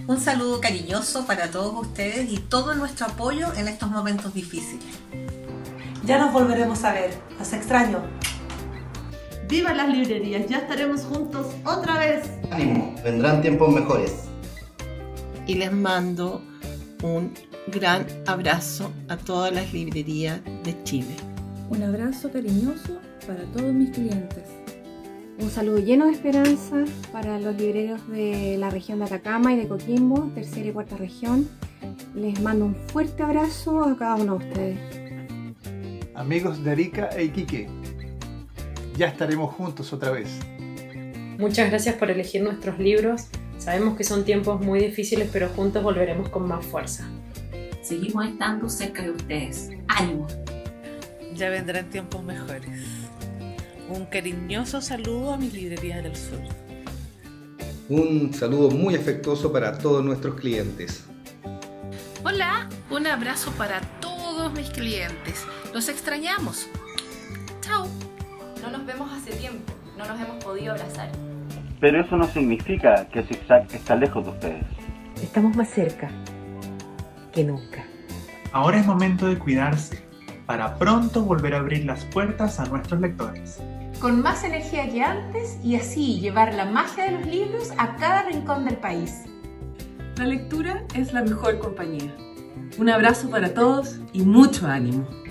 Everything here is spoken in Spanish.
Un saludo cariñoso para todos ustedes y todo nuestro apoyo en estos momentos difíciles. Ya nos volveremos a ver, los extraño. ¡Viva las librerías! Ya estaremos juntos otra vez. ¡Ánimo! Vendrán tiempos mejores. Y les mando un gran abrazo a todas las librerías de Chile. Un abrazo cariñoso para todos mis clientes. Un saludo lleno de esperanza para los libreros de la región de Atacama y de Coquimbo, tercera y cuarta región. Les mando un fuerte abrazo a cada uno de ustedes. Amigos de Arica e Iquique, ya estaremos juntos otra vez. Muchas gracias por elegir nuestros libros. Sabemos que son tiempos muy difíciles, pero juntos volveremos con más fuerza. Seguimos estando cerca de ustedes. ¡Ánimo! Ya vendrán tiempos mejores. Un cariñoso saludo a mis librerías del sur. Un saludo muy afectuoso para todos nuestros clientes. Hola, un abrazo para todos mis clientes. Los extrañamos. Chao. No nos vemos hace tiempo, no nos hemos podido abrazar. Pero eso no significa que Zigzag está lejos de ustedes. Estamos más cerca que nunca. Ahora es momento de cuidarse, para pronto volver a abrir las puertas a nuestros lectores. Con más energía que antes y así llevar la magia de los libros a cada rincón del país. La lectura es la mejor compañía. Un abrazo para todos y mucho ánimo.